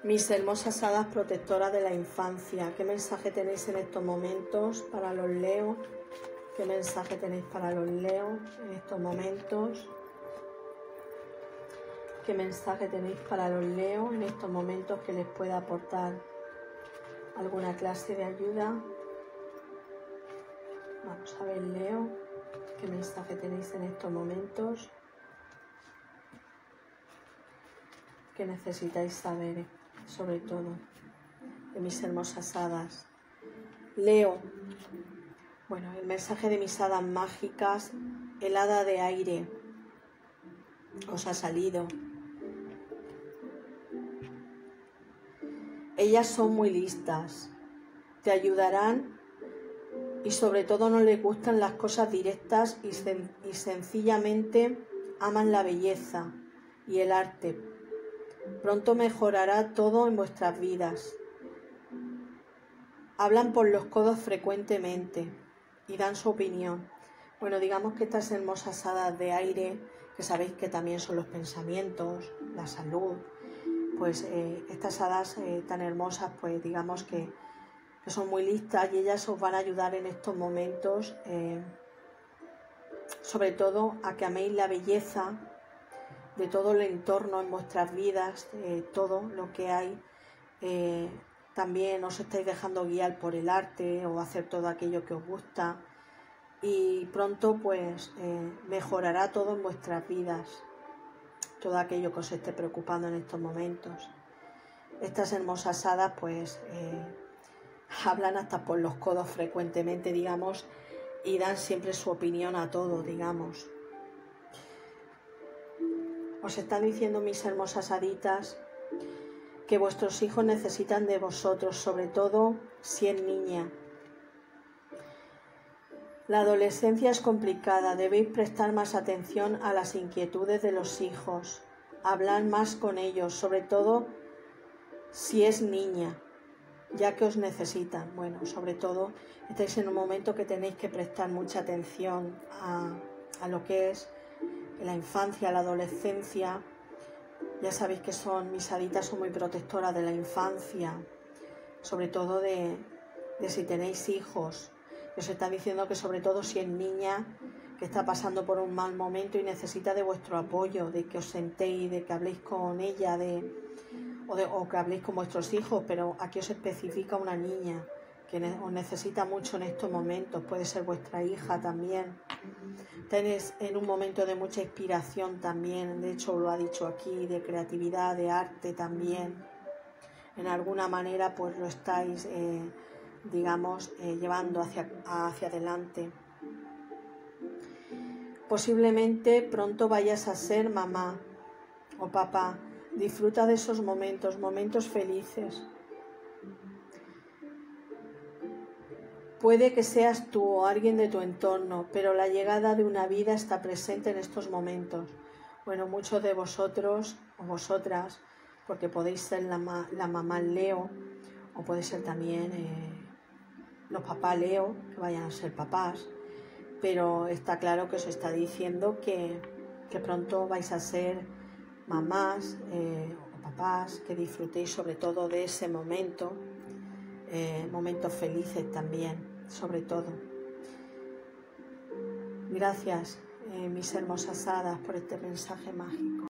Mis hermosas hadas protectoras de la infancia, ¿qué mensaje tenéis en estos momentos para los Leo? ¿Qué mensaje tenéis para los Leo en estos momentos? ¿Qué mensaje tenéis para los Leo en estos momentos que les pueda aportar alguna clase de ayuda? Vamos a ver, Leo, ¿qué mensaje tenéis en estos momentos? ¿Qué necesitáis saber, sobre todo, de mis hermosas hadas? Leo, bueno, el mensaje de mis hadas mágicas, el hada de aire, os ha salido. Ellas son muy listas, te ayudarán y sobre todo no les gustan las cosas directas y sencillamente aman la belleza y el arte. Pronto mejorará todo en vuestras vidas. Hablan por los codos frecuentemente y dan su opinión. Bueno, digamos que estas hermosas hadas de aire, que sabéis que también son los pensamientos, la salud, pues estas hadas tan hermosas, pues digamos que son muy listas y ellas os van a ayudar en estos momentos, sobre todo a que améis la belleza de todo el entorno en vuestras vidas, todo lo que hay. También os estáis dejando guiar por el arte o hacer todo aquello que os gusta y pronto pues mejorará todo en vuestras vidas, todo aquello que os esté preocupando en estos momentos. Estas hermosas hadas pues hablan hasta por los codos frecuentemente, digamos, y dan siempre su opinión a todo, digamos. Os están diciendo mis hermosas haditas que vuestros hijos necesitan de vosotros, sobre todo si es niña. La adolescencia es complicada, debéis prestar más atención a las inquietudes de los hijos, hablar más con ellos, sobre todo si es niña, ya que os necesitan. Bueno, sobre todo estáis en un momento que tenéis que prestar mucha atención a lo que es la infancia, la adolescencia. Ya sabéis que mis haditas son muy protectoras de la infancia, sobre todo de si tenéis hijos. Os está diciendo que sobre todo si es niña, que está pasando por un mal momento y necesita de vuestro apoyo, de que os sentéis, de que habléis con ella, o que habléis con vuestros hijos, pero aquí os especifica una niña que os necesita mucho en estos momentos. Puede ser vuestra hija también. Tenéis en un momento de mucha inspiración también, de hecho lo ha dicho aquí, de creatividad, de arte también. En alguna manera pues lo estáis, digamos, llevando hacia adelante. Posiblemente pronto vayas a ser mamá o papá. Disfruta de esos momentos felices. Puede que seas tú o alguien de tu entorno, pero la llegada de una vida está presente en estos momentos. Bueno, muchos de vosotros o vosotras, porque podéis ser la mamá Leo, o puede ser también los papás Leo, que vayan a ser papás, pero está claro que os está diciendo que pronto vais a ser mamás o papás, que disfrutéis sobre todo de ese momento, momentos felices también, sobre todo. Gracias, mis hermosas hadas, por este mensaje mágico.